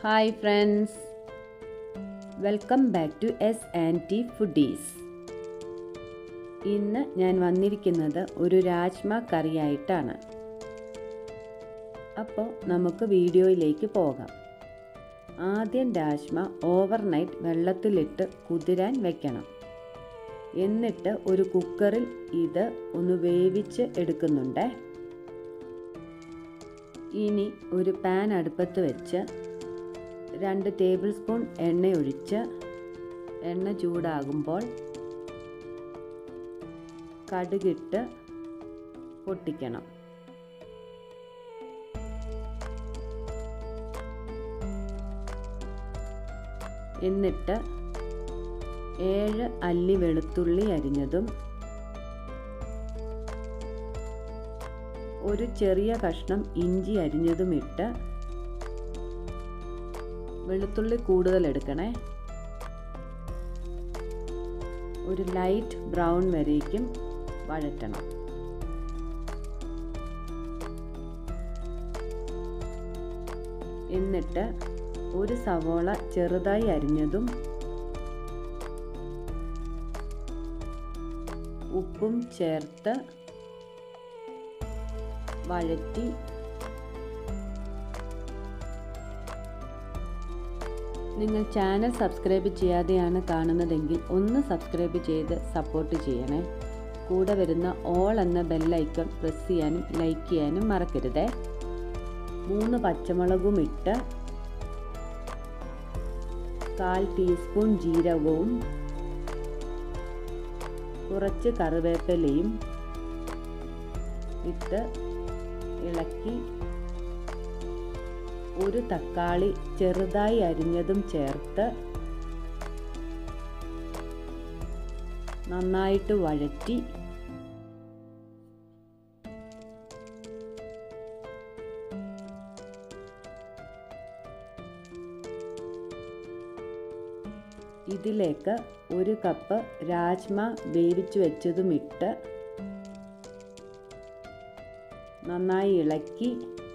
Hi friends, welcome back to S&T foodies. ഇന്ന് ഞാൻ വന്നിരിക്കുന്നത് ഒരു രാജ്മ കറിയായിട്ടാണ്. അപ്പോൾ നമുക്ക് വീഡിയോയിലേക്ക് പോകാം. ആദ്യം രാജ്മ ഓവർനൈറ്റ് വെള്ളത്തിലിട്ട് കുതിരാൻ വെക്കണം. എന്നിട്ട് ഒരു കുക്കറിൽ ഇത് ഒന്ന് വേവിച്ച് എടുക്കുന്നുണ്ട്. ഇനി ഒരു പാൻ അടുപ്പത്ത് വെച്ച് 2 ടേബിൾ സ്പൂൺ എണ്ണ ഒഴിച്ച് എണ്ണ ചൂടാകുമ്പോൾ കടുകിട്ട് പൊട്ടിക്കണം. എന്നിട്ട് 7 അല്ലി വെളുത്തുള്ളി അരിഞ്ഞതും ഒരു ചെറിയ കഷ്ണം ഇഞ്ചി അരിഞ്ഞതും ഇട്ട്, വെളുത്തുള്ളി കൂടുതൽ എടുക്കണേ, ഒരു ലൈറ്റ് ബ്രൗൺ വരേക്കും വഴറ്റണം. എന്നിട്ട് ഒരു സവോള ചെറുതായി അരിഞ്ഞതും ഉപ്പും ചേർത്ത് വഴറ്റി നിങ്ങൾ ചാനൽ സബ്സ്ക്രൈബ് ചെയ്യാതെയാണ് കാണുന്നതെങ്കിൽ ഒന്ന് സബ്സ്ക്രൈബ് ചെയ്ത് സപ്പോർട്ട് ചെയ്യണേ. കൂടെ വരുന്ന ഓൾ എന്ന ബെല്ലൈക്കൺ പ്രസ് ചെയ്യാനും ലൈക്ക് ചെയ്യാനും മറക്കരുതേ. 3 പച്ചമുളകും ഇട്ട് 1/4 ടീസ്പൂൺ ജീരകവും കുറച്ച് കറിവേപ്പിലയും ഇട്ട് ഇളക്കി, ഒരു തക്കാളി ചെറുതായി അരിഞ്ഞതും ചേർത്ത് നന്നായിട്ട് വഴറ്റി ഇതിലേക്ക് 1 കപ്പ് രാജ്മ വേവിച്ചു വെച്ചതും ഇട്ട് നന്നായി ഇളക്കി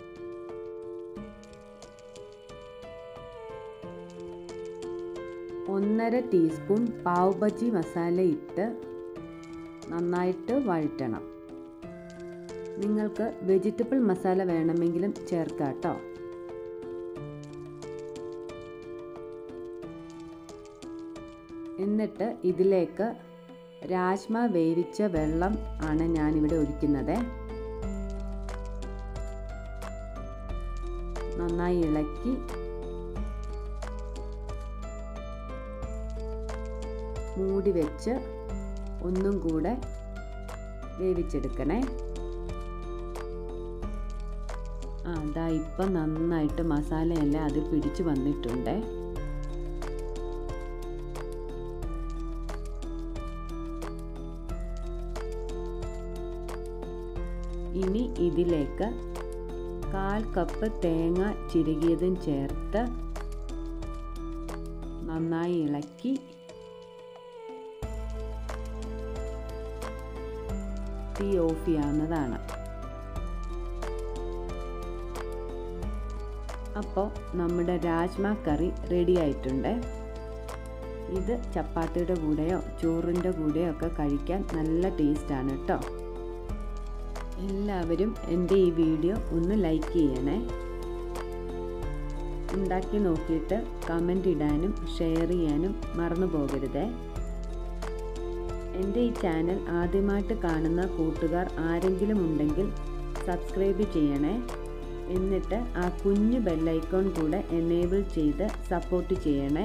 ഒന്നര ടീസ്പൂൺ പാവ് ബജി മസാല ഇട്ട് നന്നായിട്ട് വഴറ്റണം. നിങ്ങൾക്ക് വെജിറ്റബിൾ മസാല വേണമെങ്കിലും ചേർക്കാം കേട്ടോ. എന്നിട്ട് ഇതിലേക്ക് രാജ്മ വേവിച്ച വെള്ളം ആണ് ഞാനിവിടെ ഒഴിക്കുന്നത്. നന്നായി ഇളക്കി മൂടി വെച്ച് ഒന്നും കൂടെ വേവിച്ചെടുക്കണേ. അതാ ഇപ്പം നന്നായിട്ട് മസാലയെല്ലാം അതിൽ പിടിച്ചു വന്നിട്ടുണ്ട്. ഇനി ഇതിലേക്ക് 1/4 കപ്പ് തേങ്ങ ചിരകിയതും ചേർത്ത് നന്നായി ഇളക്കി തീ ഓഫ് ചെയ്യാവുന്നതാണ്. അപ്പോൾ നമ്മുടെ രാജ്മ കറി റെഡി ആയിട്ടുണ്ട്. ഇത് ചപ്പാത്തിയുടെ കൂടെയോ ചോറിൻ്റെ കൂടെയോ ഒക്കെ കഴിക്കാൻ നല്ല ടേസ്റ്റാണ് കേട്ടോ. എല്ലാവരും എൻ്റെ ഈ വീഡിയോ ഒന്ന് ലൈക്ക് ചെയ്യണേ. ഉണ്ടാക്കി നോക്കിയിട്ട് കമൻ്റ് ഇടാനും ഷെയർ ചെയ്യാനും മറന്നു പോകരുതേ. എൻ്റെ ഈ ചാനൽ ആദ്യമായിട്ട് കാണുന്ന കൂട്ടുകാർ ആരെങ്കിലും ഉണ്ടെങ്കിൽ സബ്സ്ക്രൈബ് ചെയ്യണേ. എന്നിട്ട് ആ കുഞ്ഞു ബെല്ലൈക്കോൺ കൂടെ എനേബിൾ ചെയ്ത് സപ്പോർട്ട് ചെയ്യണേ.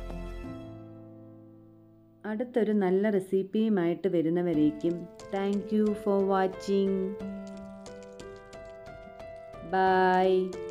അടുത്തൊരു നല്ല റെസിപ്പിയുമായിട്ട് വരുന്നവരേക്കും thank you for watching. By.